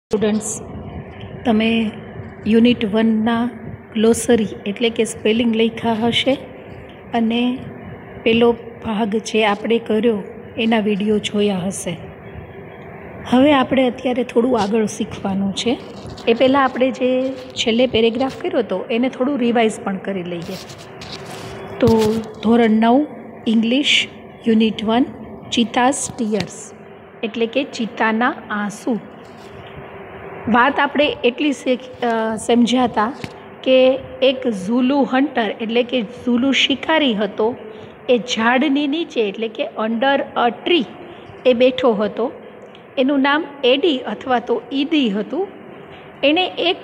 Students, તમે unit 1ના ગ્લોસરી એટલે કે સ્પેલિંગ લખ્યા હશે અને પેલો ભાગ જે આપણે કર્યો એના વિડીયો જોયા હશે. હવે આપણે અત્યારે થોડું આગળ શીખવાનું છે. એ પહેલાં આપણે જે છેલ્લે પેરેગ્રાફ કર્યો હતો એને થોડું રિવાઇઝ પણ કરી લઈએ. તો ધોરણ 9 ઇંગ્લિશ યુનિટ 1 ચિતાસ ટીયર્સ એટલે કે ચિત્તાના આંસુ. વાત આપણે એટલી સમજ્યા હતા કે એક ઝુલુ હન્ટર એટલે કે ઝુલુ શિકારી હતો. એ ઝાડની નીચે એટલે કે અંડર અ ટ્રી એ બેઠો હતો. એનું નામ એડી અથવા તો ઈદી હતું. એણે એક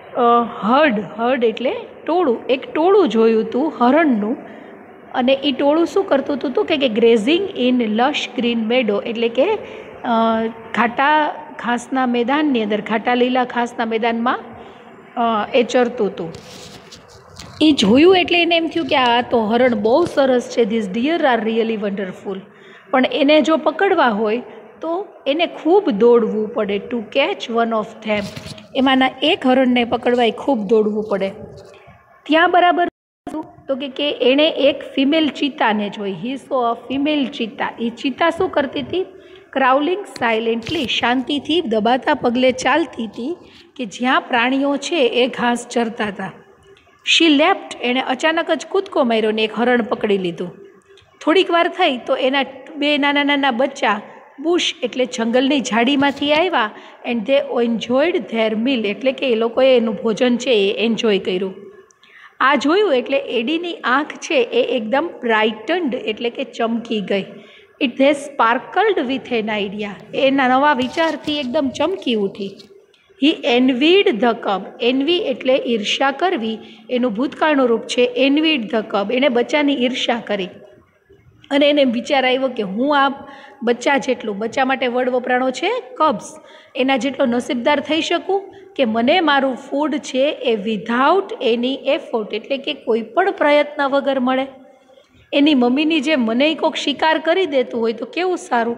હર્ડ એટલે ટોળું જોયું હતું હરણનું. અને એ ટોળું શું કરતું હતું કે grazing in lush green meadow એટલે કે ઘાટા ઘાસના મેદાનની અંદર, ઘાટા લીલા ઘાસના મેદાનમાં એ ચરતું હતું. એ જોયું એટલે એને એમ થયું કે આ તો હરણ બહુ સરસ છે, this deer are really wonderful. પણ એને જો પકડવા હોય તો એને ખૂબ દોડવું પડે. To catch one of them, એમાંના એક હરણને પકડવા એ ખૂબ દોડવું પડે. ત્યાં બરાબર તો કે એણે એક ફિમેલ ચિત્તાને જોઈ. હી સો અ ફિમેલ ચિત્તા. એ ચિત્તા શું કરતી હતી? ક્રાઉલિંગ સાયલેન્ટલી, શાંતિથી દબાતા પગલે ચાલતી હતી કે જ્યાં પ્રાણીઓ છે એ ઘાસ ચરતા હતા. શી લેફ્ટ, એણે અચાનક જ કૂદકો માર્યો ને એક હરણ પકડી લીધું. થોડીક વાર થઈ તો એના બે નાના નાના બચ્ચા બુશ એટલે જંગલની ઝાડીમાંથી આવ્યા. And they enjoyed their meal એટલે કે એ લોકોએ એનું ભોજન છે એ એન્જોય કર્યું. આ જોયું એટલે એડીની આંખ છે એ એકદમ બ્રાઇટન્ડ એટલે કે ચમકી ગઈ. It they sparkled with an idea, એના નવા વિચારથી એકદમ ચમકી ઉઠી. હી એનવીડ ધ કબ, એનવી એટલે ઈર્ષ્યા કરવી, એનું ભૂતકાળનું રૂપ છે એનવીડ ધ કબ. એણે બચ્ચાની ઈર્ષ્યા કરી અને એને વિચાર આવ્યો કે હું આ બચ્ચા જેટલું, બચ્ચા માટે વર્ડ વપરાણો છે કબ્સ, એના જેટલો નસીબદાર થઈ શકું કે મને મારું ફૂડ છે એ વિધાઉટ એની એફર્ટ એટલે કે કોઈ પણ પ્રયત્ન વગર મળે. એની મમ્મીની જે મને કોઈક શિકાર કરી દેતું હોય તો કેવું સારું.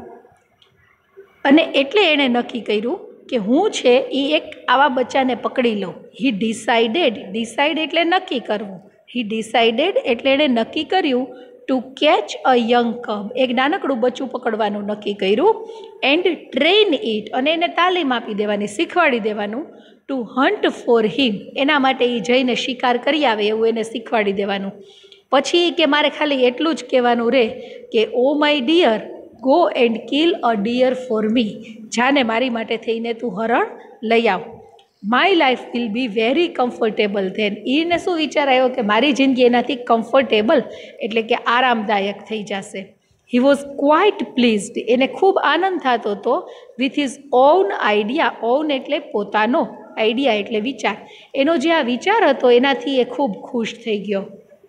અને એટલે એણે નક્કી કર્યું કે હું છે એ એક આવા બચ્ચાને પકડી લઉં. હી ડિસાઇડ એટલે નક્કી કરવું. હી ડિસાઇડેડ એટલે એણે નક્કી કર્યું to catch a young cub, એક નાનકડું બચ્ચું પકડવાનું નક્કી કર્યું. એન્ડ ટ્રેન ઇટ, અને એને તાલીમ આપી દેવાની, શીખવાડી દેવાનું. ટુ હન્ટ ફોર હિમ, એના માટે એ જઈને શિકાર કરી આવે એવું એને શીખવાડી દેવાનું. પછી કે મારે ખાલી એટલું જ કહેવાનું રહે કે oh my dear, go and kill a deer for me, જાને મારી માટે થઈને તું હરણ લઈ આવ. My life will be very comfortable then. એને શું વિચાર આવ્યો કે મારી જિંદગી એનાથી કમ્ફર્ટેબલ એટલે કે આરામદાયક થઈ જશે. હી વોઝ ક્વાઇટ પ્લીઝડ, એને ખૂબ આનંદ થતો હતો with his own idea. Own એટલે પોતાનો, આઈડિયા એટલે વિચાર. એનો જે આ વિચાર હતો એનાથી એ ખૂબ ખુશ થઈ ગયો.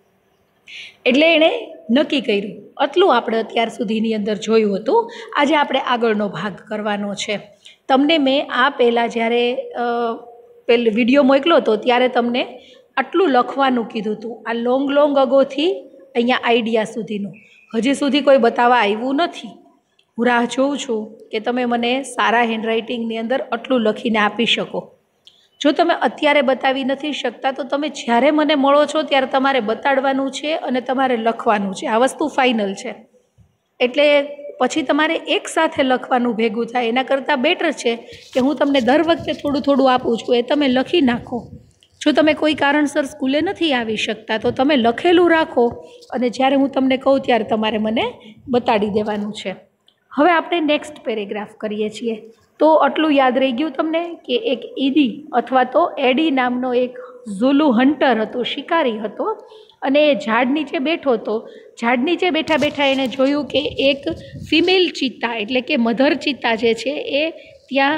એટલે એણે નક્કી કર્યું. આટલું આપણે અત્યાર સુધીની અંદર જોયું હતું. આજે આપણે આગળનો ભાગ કરવાનો છે. તમને મેં આ પહેલાં જ્યારે વિડીયો મોકલ્યો હતો ત્યારે તમને આટલું લખવાનું કીધું હતું. આ લોંગ અગોથી અહીંયા આઈડિયા સુધીનું હજી સુધી કોઈ બતાવવા આવ્યું નથી. હું રાહ જોઉં છું કે તમે મને સારા હેન્ડરાઇટિંગની અંદર આટલું લખીને આપી શકો. જો તમે અત્યારે બતાવી નથી શકતા તો તમે જ્યારે મને મળો છો ત્યારે તમારે બતાડવાનું છે અને તમારે લખવાનું છે. આ વસ્તુ ફાઇનલ છે. એટલે પછી તમારે એકસાથે લખવાનું ભેગું થાય. એના કરતાં બેટર છે કે હું તમને દર વખતે થોડું આપું છું, એ તમે લખી નાખો. જો તમે કોઈ કારણસર સ્કૂલે નથી આવી શકતા તો તમે લખેલું રાખો અને જ્યારે હું તમને કહું ત્યારે તમારે મને બતાડી દેવાનું છે. હવે આપણે નેક્સ્ટ પેરેગ્રાફ કરીએ છીએ. તો આટલું યાદ રહી ગયું તમને કે એક ઈદી અથવા તો એડી નામનો એક ઝુલુ હન્ટર હતો, શિકારી હતો. અને એ ઝાડ નીચે બેઠો હતો. ઝાડ નીચે બેઠા એણે જોયું કે એક ફિમેલ ચિત્તા એટલે કે મધર ચિત્તા જે છે એ ત્યાં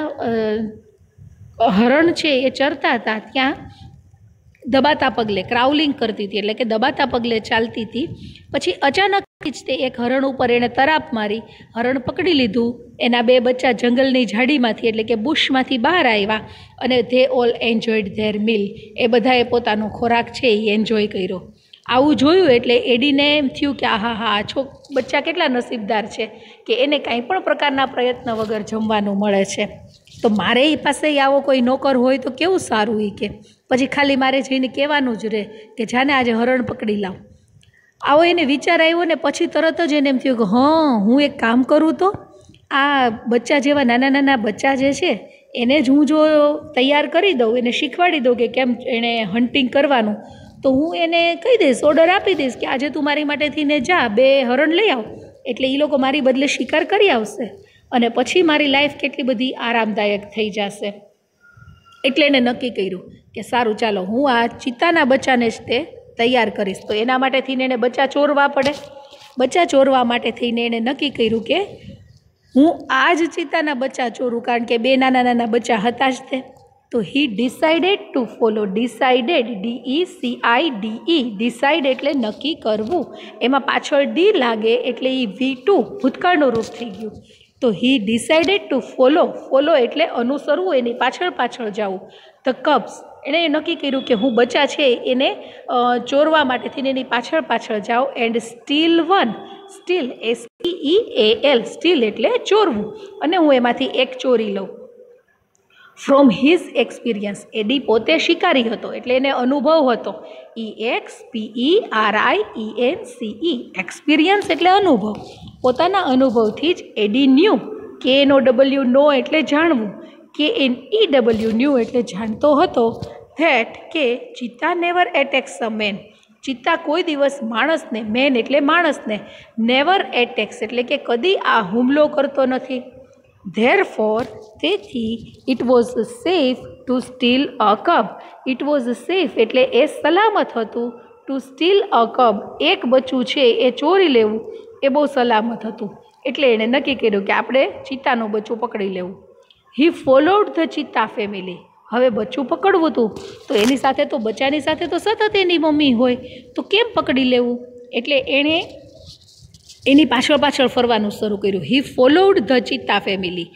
હરણ છે એ ચરતા હતા. ત્યાં દબાતા પગલે ક્રાઉલિંગ કરતી હતી એટલે કે દબાતા પગલે ચાલતી હતી. પછી અચાનક જ તે એક હરણ ઉપર એણે તરાપ મારી, હરણ પકડી લીધું. એના બે બચ્ચા જંગલની ઝાડીમાંથી એટલે કે બુશમાંથી બહાર આવ્યા અને they all enjoyed their meal, એ બધાએ પોતાનો ખોરાક છે એ એન્જોય કર્યો. આવું જોયું એટલે એડીને એમ થયું કે આ બચ્ચા કેટલા નસીબદાર છે કે એને કાંઈ પણ પ્રકારના પ્રયત્ન વગર જમવાનું મળે છે. તો મારે એ પાસે આવો કોઈ નોકર હોય તો કેવું સારું એ કે પછી ખાલી મારે જઈને કહેવાનું જ રહે કે જાને આજે હરણ પકડી લાવ. આવો એને વિચાર આવ્યો ને પછી તરત જ એને એમ થયું કે હા હું એક કામ કરું તો આ બચ્ચા જેવા નાના નાના બચ્ચા જે છે એને જ હું જો તૈયાર કરી દઉં, એને શીખવાડી દઉં કે કેમ એણે હન્ટિંગ કરવાનું, તો હું એને કહી દઈશ, ઓર્ડર આપી દઈશ કે આજે તું મારી માટે થઈને જા 2 હરણ લઈ આવ, એટલે એ લોકો મારી બદલે શિકાર કરી આવશે અને પછી મારી લાઈફ કેટલી બધી આરામદાયક થઈ જશે. એટલે એને નક્કી કર્યું કે સારું ચાલો હું આ ચિત્તાના બચ્ચાને જ તે તૈયાર કરીશ. તો એના માટે થઈને એને બચ્ચા ચોરવા પડે. બચ્ચા ચોરવા માટે થઈને એણે નક્કી કર્યું કે હું આ જ ચિત્તાના બચ્ચા ચોરું, કારણ કે 2 નાના નાના બચ્ચા હતા જ તે. તો he decided to follow. Decided, DECIDE, decide એટલે નક્કી કરવું, એમાં પાછળ ડી લાગે એટલે એ V2 ભૂતકાળનું રૂપ થઈ ગયું. તો he decided to follow. Follow એટલે અનુસરવું, એની પાછળ પાછળ જવું. ધ કબ્સ, એણે નક્કી કર્યું કે હું બચ્ચા છે એને ચોરવા માટે થઈને એની પાછળ પાછળ જાઉં. And steal one, steal STEAL, steal એટલે ચોરવું, અને હું એમાંથી એક ચોરી લઉં. ફ્રોમ હિઝ એક્સપિરિયન્સ, એડી પોતે શિકારી હતો એટલે એને અનુભવ હતો. EXPERIENCE, એક્સપિરિયન્સ એટલે અનુભવ. પોતાના અનુભવથી જ એડી ન્યૂ, KNOW નો એટલે જાણવું, KNEW ન્યૂ એટલે જાણતો હતો, ધેટ કે ચિત્તા નેવર એટેક્સ અ મેન, ચિત્તા કોઈ દિવસ માણસને, મેન એટલે માણસને, નેવર એટેક્સ એટલે કે કદી આ હુમલો કરતો નથી. ધેરફોર, તેથી, it was safe to steal a cub. It was safe એટલે એ સલામત હતું. ટુ સ્ટીલ અ કબ, એક બચ્ચું છે એ ચોરી લેવું એ બહુ સલામત હતું. એટલે એણે નક્કી કર્યું કે આપણે ચિત્તાનું બચ્ચું પકડી લેવું. He followed the cheetah family. હવે બચ્ચું પકડવું હતું તો એની સાથે તો બચ્ચાની સાથે તો સતત એની મમ્મી હોય, તો કેમ પકડી લેવું? એટલે એણે એની પાછળ પાછળ ફરવાનું શરૂ કર્યું. He followed the cheetah family.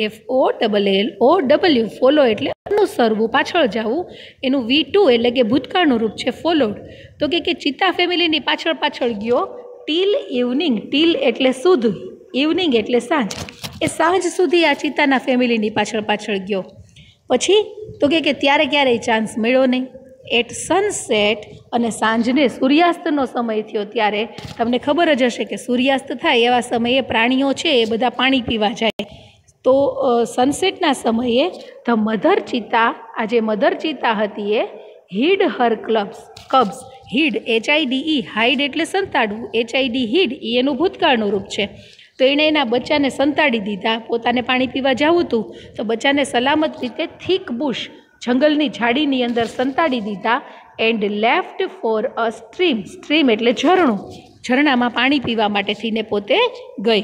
FOLLOW, follow એટલે અનુસરવું, પાછળ જવું. એનું V2 એટલે કે ભૂતકાળનું રૂપ છે ફોલોડ. તો કે ચિત્તા ફેમિલીની પાછળ પાછળ ગયો ટીલ ઇવનિંગ. ટીલ એટલે સુધી, ઇવનિંગ એટલે સાંજ. એ સાંજ સુધી આ ચિત્તાના ફેમિલીની પાછળ પાછળ ગયો. પછી તો કે ત્યારે ક્યારેય ચાન્સ મળ્યો નહીં. એટ સનસેટ, અને સાંજને સૂર્યાસ્તનો સમય થયો ત્યારે તમને ખબર જ હશે કે સૂર્યાસ્ત થાય એવા સમયે પ્રાણીઓ છે એ બધા પાણી પીવા જાય. તો સનસેટના સમયે ધ મધર ચિત્તા, આ જે મધર ચિત્તા હતી એ hid her cubs. Hid HIDE, hide એટલે સંતાડવું, HID હિડ એ એનું ભૂતકાળનું રૂપ છે. તો એણે એના બચ્ચાને સંતાડી દીધા. પોતાને પાણી પીવા જવું હતું તો બચ્ચાને સલામત રીતે થીક બુશ, જંગલની ઝાડીની અંદર સંતાડી દીધા. And left for a stream. Stream એટલે ઝરણું, ઝરણામાં પાણી પીવા માટે થઈને પોતે ગઈ.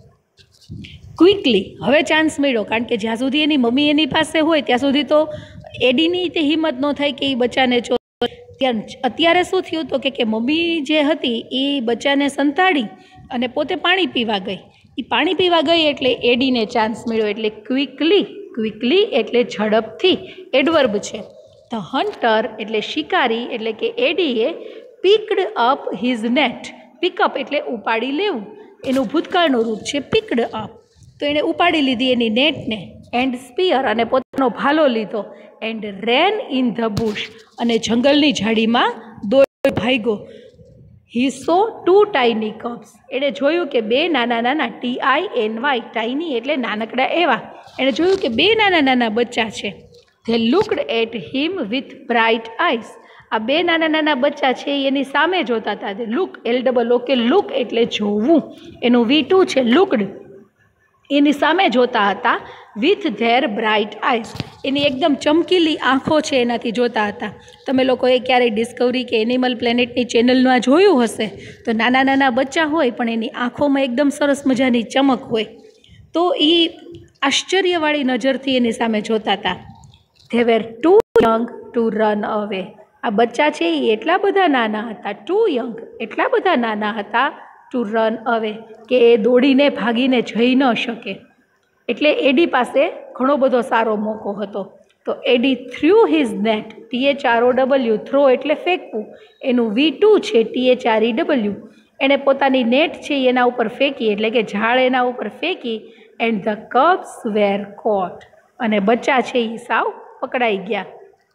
ક્વિકલી, હવે ચાન્સ મળ્યો, કારણ કે જ્યાં સુધી એની મમ્મી એની પાસે હોય ત્યાં સુધી તો એડીની તે હિંમત ન થાય કે એ બચ્ચાને અત્યારે શું થયું તો કે મમ્મી જે હતી એ બચ્ચાને સંતાડી અને પોતે પાણી પીવા ગઈ. એ પાણી પીવા ગઈ એટલે એડીને ચાન્સ મળ્યો. એટલે ક્વિકલી, ક્વિકલી એટલે ઝડપથી, એડવર્બ છે. ધ હન્ટર એટલે શિકારી, એટલે કે એડીએ picked up his net. Pick up એટલે ઉપાડી લેવું, એનું ભૂતકાળનું રૂપ છે પિકડ અપ. તો એણે ઉપાડી લીધી એની નેટને. એન્ડ સ્પિયર, અને પોતાનો ભાલો લીધો. And ran in the bush, અને જંગલની ઝાડીમાં ભાગ્યો. He saw 2 tiny cubs. એણે જોયું કે 2 નાના નાના, TINY, ટાઇની એટલે નાનકડા એવા. એણે જોયું કે 2 નાના નાના બચ્ચા છે. They looked at him with bright eyes. આ 2 નાના નાના બચ્ચા છે એની સામે જોતા હતા. લુક, LOOK, લુક એટલે જોવું, એનું V2 છે લુકડ. એની સામે જોતા હતા. વિથ ધેર બ્રાઇટ આઈસ, એની એકદમ ચમકીલી આંખો છે એનાથી જોતા હતા. તમે લોકોએ ક્યારેય ડિસ્કવરી કે એનિમલ પ્લેનેટની ચેનલમાં જોયું હશે તો નાના નાના બચ્ચા હોય પણ એની આંખોમાં એકદમ સરસ મજાની ચમક હોય. તો એ આશ્ચર્યવાળી નજરથી એની સામે જોતા હતા. They were too young to run away. આ બચ્ચા છે એ એટલા બધા નાના હતા, ટુ યંગ એટલા બધા નાના હતા, ટુ રન અવે કે એ દોડીને ભાગીને જઈ ન શકે. એટલે એડી પાસે ઘણો બધો સારો મોકો હતો. તો Eddie threw his net, THROW, throw એટલે ફેંકવું, એનું V2 છે THREW. એણે પોતાની નેટ છે એના ઉપર ફેંકી, એટલે કે ઝાડ એના ઉપર ફેંકી. And the cubs were caught. અને બચ્ચા છે એ સાવ પકડાઈ ગયા.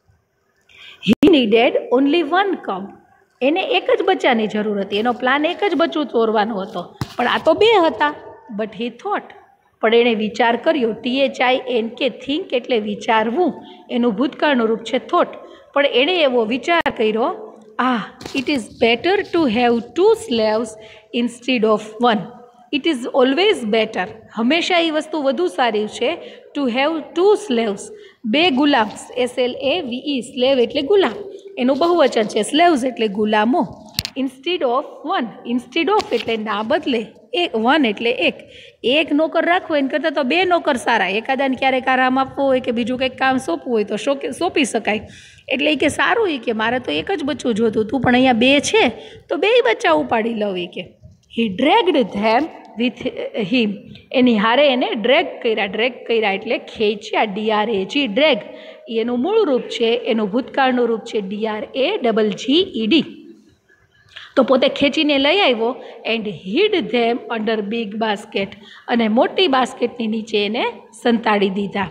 He needed only one cub. એને એક જ બચ્ચાની જરૂર હતી. એનો પ્લાન એક જ બચ્ચું ચોરવાનો હતો, પણ આ તો 2 હતા. બટ હી થોટ, પણ એણે વિચાર કર્યો. THINK, થિંક એટલે વિચારવું, એનું ભૂતકાળનું રૂપ છે થોટ. પણ એણે એવો વિચાર કર્યો, it is better to have 2 slaves instead of 1. It is always better, હંમેશા એ વસ્તુ વધુ સારી છે. ટુ હેવ 2 slaves, 2 ગુલામ્સ. SLAVE, સ્લેવ એટલે ગુલામ, એનું બહુવચન છે. સ્લેવ્સ એટલે ગુલામો. ઇન્સ્ટીડ ઓફ 1, ઇન્સ્ટીડ ઓફ એટલે ના બદલે, 1 એટલે એક નોકર રાખવો એને કરતાં તો 2 નોકર સારા. એકાદાને ક્યારેક આરામ આપવો હોય કે બીજું કંઈક કામ સોંપવું હોય તો સોંપી શકાય. એટલે એ કે સારું, એ કે મારે તો એક જ બચ્ચું જોતું હતું, પણ અહીંયા 2 છે તો 2 બચ્ચા ઉપાડી લઉં. એ કે હી ડ્રેગ્ડ ધેમ વિથ હિમ, એની હારે એને ડ્રેગ કર્યા એટલે ખેંચ્યા. DRAG, ડ્રેગ એનું મૂળ રૂપ છે, એનું ભૂતકાળનું રૂપ છે DRAGGED. તો પોતે ખેંચીને લઈ આવ્યો. And hid them under big basket, અને મોટી બાસ્કેટની નીચે એને સંતાડી દીધા.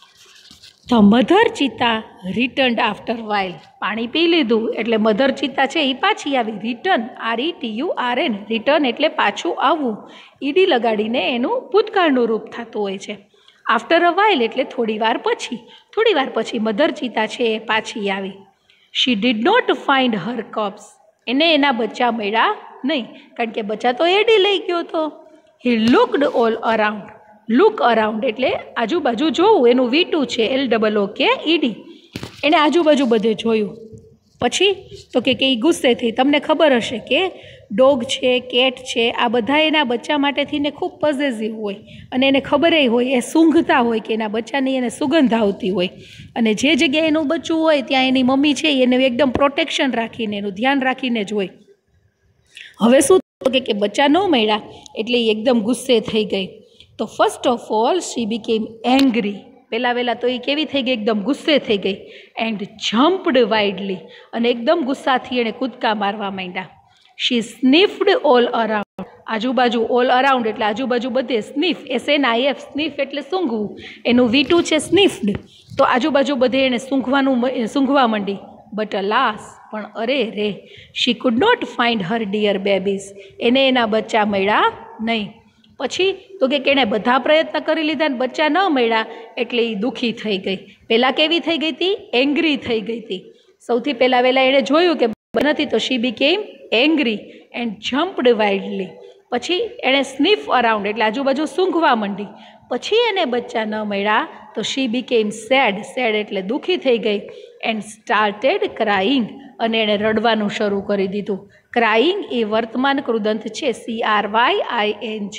The mother cheetah returned after while, પાણી પી લીધું એટલે મધર ચિત્તા છે એ પાછી આવી. રિટર્ન, RETURN, રિટર્ન એટલે પાછું આવવું. ED લગાડીને એનું ભૂતકાળનું રૂપ થતું હોય છે. આફ્ટર અ વાઇલ એટલે થોડી વાર પછી મધર ચિત્તા છે એ પાછી આવી. She did not find her cubs, એને એના બચ્ચા મળ્યા નહીં, કારણ કે બચ્ચા તો એડી લઈ ગયો હતો. He looked all around, look around એટલે આજુબાજુ જોવું, એનું V2 છે LOOKED. એણે આજુબાજુ બધે જોયું. પછી તો કે એ ગુસ્સે થઈ. તમને ખબર હશે કે ડોગ છે, કેટ છે, આ બધા એના બચ્ચા માટે થઈને ખૂબ પોઝેસિવ હોય, અને એને ખબર હોય, એ સૂંઘતા હોય કે એના બચ્ચાની એને સુગંધ આવતી હોય, અને જે જગ્યાએ એનું બચ્ચું હોય ત્યાં એની મમ્મી છે એને એકદમ પ્રોટેક્શન રાખીને, એનું ધ્યાન રાખીને જ હોય. હવે શું કે બચ્ચા ન મળ્યા એટલે એ એકદમ ગુસ્સે થઈ ગઈ. તો first of all she became angry. પહેલાં તો એ કેવી થઈ ગઈ? એકદમ ગુસ્સે થઈ ગઈ. એન્ડ જમ્પડ વાઇડલી, અને એકદમ ગુસ્સાથી એણે કૂદકા મારવા માંડ્યા. શી સ્નિફડ ઓલ અરાઉન્ડ, આજુબાજુ, ઓલ અરાઉન્ડ એટલે આજુબાજુ બધે. સ્નિફ, SNIF, સ્નિફ એટલે સૂંઘવું, એનું V2 છે સ્નિફડ. તો આજુબાજુ બધે એણે સૂંઘવા માંડી. બટ અલાસ, પણ અરે રે, she could not find her dear babies, એને એના બચ્ચા મળ્યા નહીં. પછી તો કે એણે બધા પ્રયત્ન કરી લીધા ને બચ્ચા ન મળ્યા એટલે એ દુઃખી થઈ ગઈ. પહેલાં કેવી થઈ ગઈ હતી? એંગ્રી થઈ ગઈ હતી. સૌથી પહેલાં એણે જોયું કે નથી, તો she became angry and jumped wildly. પછી એણે સ્નિફ અરાઉન્ડ એટલે આજુબાજુ સૂંઘવા માંડી. પછી એને બચ્ચા ન મળ્યા તો શી બીકેમ સેડ, સેડ એટલે દુઃખી થઈ ગઈ. એન્ડ સ્ટાર્ટેડ ક્રાઇંગ, અને એણે રડવાનું શરૂ કરી દીધું. ક્રાઇંગ એ વર્તમાન કૃદંત છે, CRYING.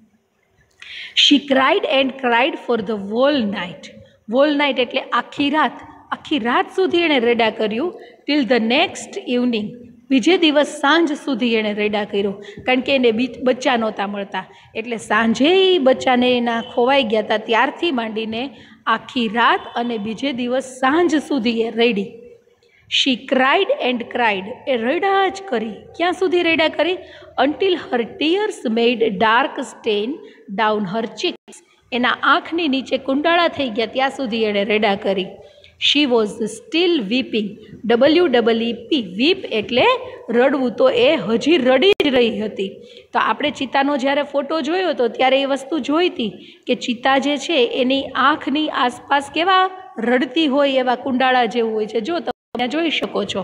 She cried and cried for the whole night. Whole night એટલે આખી રાત સુધી એણે રડ્યા કર્યું. ટિલ ધ નેક્સ્ટ ઇવનિંગ, બીજે દિવસ સાંજ સુધી એણે રડ્યા કર્યું, કારણ કે એને બચ્ચા નહોતા મળતા. એટલે સાંજે બચ્ચાને એના ખોવાઈ ગયા હતા ત્યારથી માંડીને આખી રાત અને બીજે દિવસ સાંજ સુધી એ રડી. શી ક્રાઇડ એન્ડ ક્રાઇડ, એ રડ્યા જ કરી. ક્યાં સુધી રડ્યા કરી? Until her tears made dark stain down her cheeks, એના આંખની નીચે કુંડાળા થઈ ગયા ત્યાં સુધી એણે રડ્યા કરી. She was still weeping, WEEP, weep એટલે રડવું, તો એ હજી રડી જ રહી હતી. તો આપણે ચિત્તાનો જ્યારે ફોટો જોયો હતો ત્યારે એ વસ્તુ જોઈ હતી કે ચિત્તા જે છે એની આંખની આસપાસ કેવા રડતી હોય એવા કુંડાળા જેવું હોય છે. જો તમે જોઈ શકો છો.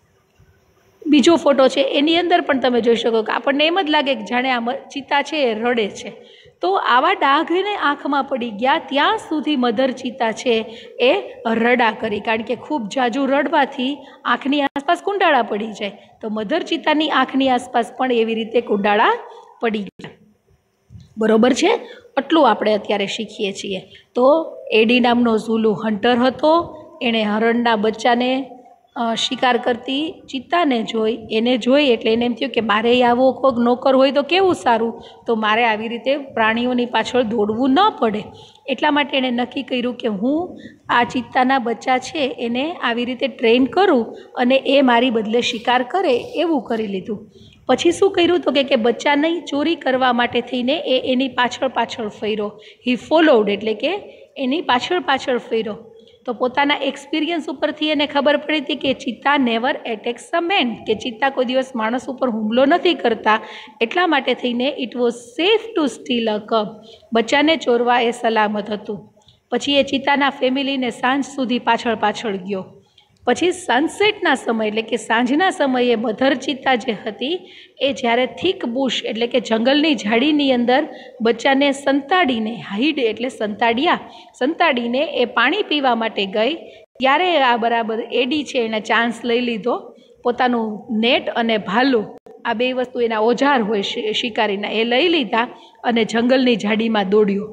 બીજો ફોટો છે એની અંદર પણ તમે જોઈ શકો કે આપણને એમ જ લાગે કે જાણે આ ચિત્તા છે એ રડે છે. તો આવા ડાઘને આંખમાં પડી ગયા ત્યાં સુધી મધર ચિત્તા છે એ રડા કરી, કારણ કે ખૂબ જાજુ રડવાથી આંખની આસપાસ કુંડાળા પડી જાય. તો મધર ચિત્તાની આંખની આસપાસ પણ એવી રીતે કુંડાળા પડી ગયા. બરોબર છે? આટલું આપણે અત્યારે શીખીએ છીએ. તો એડી નામનો ઝુલુ હન્ટર હતો. એણે હરણના બચ્ચાને શિકાર કરતી ચિત્તાને એને જોઈ એટલે એને એમ થયું કે મારે આવો કોઈક નોકર હોય તો કેવું સારું, તો મારે આવી રીતે પ્રાણીઓની પાછળ દોડવું ન પડે. એટલા માટે એણે નક્કી કર્યું કે હું આ ચિત્તાના બચ્ચા છે એને આવી રીતે ટ્રેન કરું અને એ મારી બદલે શિકાર કરે એવું કરી લીધું. પછી શું કર્યું તો કે બચ્ચાની ચોરી કરવા માટે થઈને એની પાછળ ફર્યો. હી ફોલોડ એટલે કે એની પાછળ પાછળ ફર્યો તો પોતાના એક્સપિરિયન્સ ઉપરથી એને ખબર પડી હતી કે ચિત્તા નેવર એટેક્સ અ મેન, કે ચિત્તા કોઈ દિવસ માણસ ઉપર હુમલો નથી કરતા. એટલા માટે થઈને it was safe to steal a cub, બચ્ચાને ચોરવા એ સલામત હતું. પછી એ ચિત્તાના ફેમિલીને સાંજ સુધી પાછળ પાછળ ગયો. પછી સનસેટના સમય એટલે કે સાંજના સમયે મધર ચિત્તા જે હતી એ જ્યારે થીક બુશ એટલે કે જંગલની ઝાડીની અંદર બચ્ચાને સંતાડીને, હાઈડ એટલે સંતાડીને એ પાણી પીવા માટે ગઈ, ત્યારે આ બરાબર એડી છે એણે ચાન્સ લઈ લીધો. પોતાનું નેટ અને ભાલું, આ બે વસ્તુ એના ઓજાર હોય શિકારીના, એ લઈ લીધા અને જંગલની ઝાડીમાં દોડ્યો.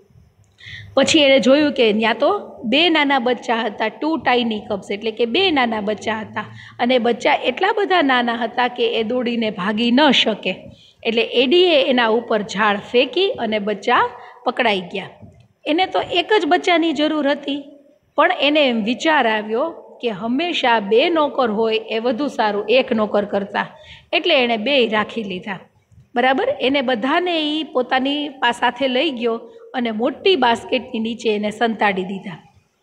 પછી એણે જોયું કે ત્યાં તો 2 નાના બચ્ચા હતા, 2 ટાઇની કબ્સ એટલે કે 2 નાના બચ્ચા હતા, અને બચ્ચા એટલા બધા નાના હતા કે એ દોડીને ભાગી ન શકે. એટલે એડીએ એના ઉપર ઝાડ ફેંકી અને બચ્ચા પકડાઈ ગયા. એને તો એક જ બચ્ચાની જરૂર હતી, પણ એને એમ વિચાર આવ્યો કે હંમેશા 2 નોકર હોય એ વધુ સારું 1 નોકર કરતાં. એટલે એણે 2 રાખી લીધા. બરાબર, એને બધાને એ પોતાની સાથે લઈ ગયો અને મોટી બાસ્કેટની નીચે એને સંતાડી દીધા.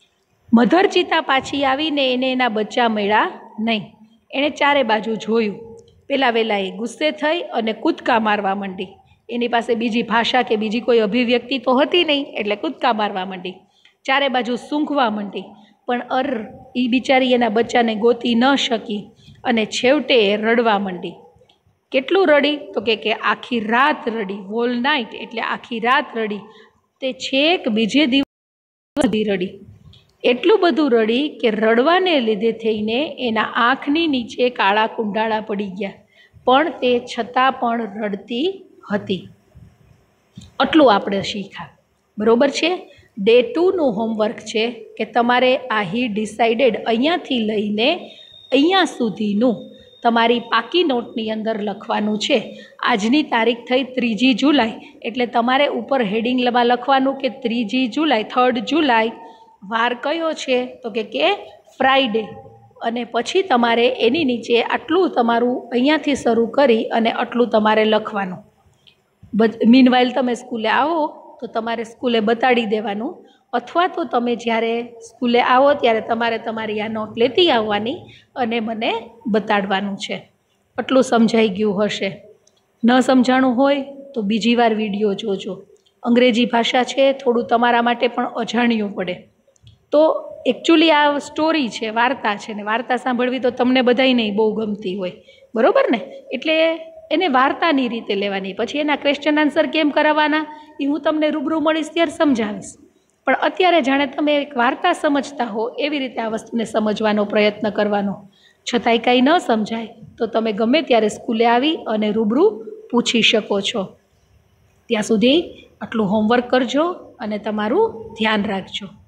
મધર ચિત્તા પાછી આવીને એને એના બચ્ચા મળ્યા નહીં. એણે ચારે બાજુ જોયું. પહેલાં વહેલા એ ગુસ્સે થઈ અને કૂદકા મારવા માંડી. એની પાસે બીજી ભાષા કે બીજી કોઈ અભિવ્યક્તિ તો હતી નહીં, એટલે કૂદકા મારવા માંડી, ચારે બાજુ સૂંઘવા માંડી. પણ એ બિચારી એના બચ્ચાને ગોતી ન શકી અને છેવટે એ રડવા માંડી. કેટલું રડી તો કે આખી રાત રડી, હોલ નાઇટ એટલે આખી રાત રડી. તે છેક બીજે દિવસ સુધી રડી. એટલું બધું રડી કે રડવાને લીધે થઈને એના આંખની નીચે કાળા કુંડાળા પડી ગયા, પણ તે છતાં પણ રડતી હતી. આટલું આપણે શીખ્યા. બરાબર છે. ડે 2નું હોમવર્ક છે કે તમારે આ હી ડિસાઇડેડ અહીંયાથી લઈને અહીંયા સુધીનું તમારી પાકી નોટની અંદર લખવાનું છે. આજની તારીખ થઈ 3 જુલાઈ, એટલે તમારે ઉપર હેડિંગમાં લખવાનું કે 3 જુલાઈ, 3 જુલાઈ વાર કયો છે તો કે ફ્રાઈડે. અને પછી તમારે એની નીચે આટલું તમારું અહીંયાથી શરૂ કરી અને આટલું તમારે લખવાનું. મીનવાઇલ તમે સ્કૂલે આવો તો તમારે સ્કૂલે બતાડી દેવાનું, અથવા તો તમે જ્યારે સ્કૂલે આવો ત્યારે તમારે તમારી આ નોટ લેતી આવવાની અને મને બતાડવાનું છે. આટલું સમજાઈ ગયું હશે. ન સમજાણું હોય તો બીજી વાર વિડીયો જોજો. અંગ્રેજી ભાષા છે, થોડું તમારા માટે પણ અજાણ્યું પડે. તો એકચ્યુઅલી આ સ્ટોરી છે, વાર્તા છે, ને વાર્તા સાંભળવી તો તમને બધાય નહીં બહુ ગમતી હોય, બરાબર ને? એટલે એને વાર્તાની રીતે લેવાની. પછી એના ક્વેશ્ચન આન્સર કેમ કરાવવાના એ હું તમને રૂબરૂ મળીશ ત્યારે સમજાવીશ. પણ અત્યારે જાણે તમે એક વાર્તા સમજતા હો એવી રીતે આ વસ્તુને સમજવાનો પ્રયત્ન કરવાનો. છતાંય કાંઈ ન સમજાય તો તમે ગમે ત્યારે સ્કૂલે આવી અને રૂબરૂ પૂછી શકો છો. ત્યાં સુધી આટલું હોમવર્ક કરજો અને તમારું ધ્યાન રાખજો.